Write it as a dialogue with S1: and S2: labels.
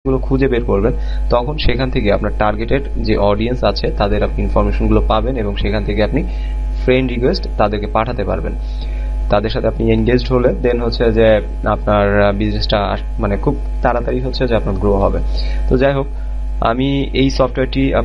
S1: গুলো খুঁজে বের করবেন, তখন সেখান থেকে আপনার টার্গেটেড যে অডিয়েন্স আছে তাদের আপনি ইনফরমেশন গুলো পাবেন এবং সেখান থেকে আপনি ফ্রেন্ড রিকোয়েস্ট তাদেরকে পাঠাতে পারবেন। তাদের সাথে আপনি এনগেজড হলে দেন হচ্ছে যে আপনার বিজনেসটা মানে খুব তাড়াতাড়ি হচ্ছে যে আপনার গ্রো হবে। তো যাই হোক, আমি এই সফটওয়্যারটি